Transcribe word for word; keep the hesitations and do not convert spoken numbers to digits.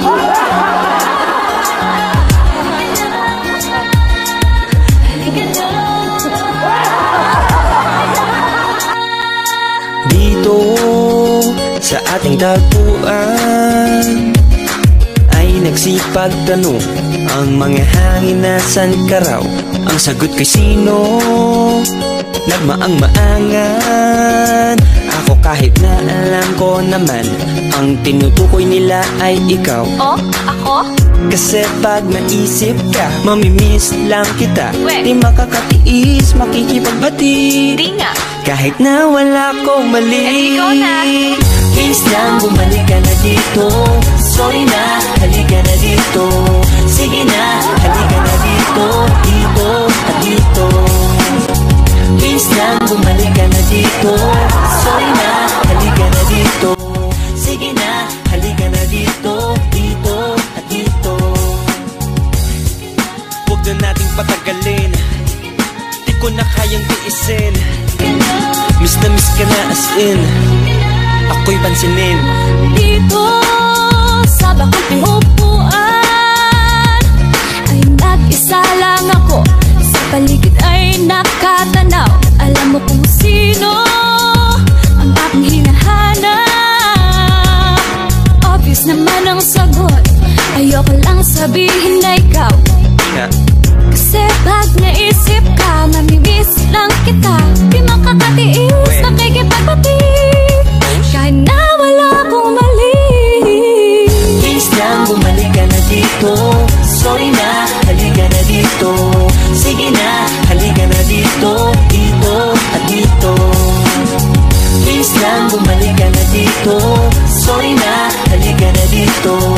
Dito sa ating tagpuan ay nagsipagtanong ang mga hangin, nasan ka raw? Ang sagot kay sino? Nagmaang-maangan. Ako kahit na alam ko naman ang tinutukoy nila ay ikaw. Oh, ako? Kasi pag naisip ka, mamimiss lang kita. We. Di makakatiis, makikipagbati. Di nga. Kahit na wala kong mali. Eh, ikaw na. Please lang, bumalik ka na dito. Sorry na, halika na dito. Sige na, halika na dito. Dito at dito. Please lang, bumalik ka na dito. Sorry na, halika na dito. Sige na, halika na dito. Dito at dito. Huwag na nating patagalin. Di ko na kayang tiisin. Miss na miss ka na as in. Ako'y pansinin. Dito sa bakong pingupuan ay nag-isa lang ako. Sa paligid ay nakatanaw. Alam mo kung sino ang aking hinahanap. Obvious naman ang sagot. Ayoko lang sabihin na ikaw. Yeah. Kasi pag naisip ka, mamimiss lang kita. Di makakatiis, nakikipagbati. Kahit na wala akong mali. Please lang, bumalik ka na dito. Sorry na, halika na dito. Sige na, halika na dito. Dito at dito. Please lang, bumalik ka na dito. Sorry na, halika na dito.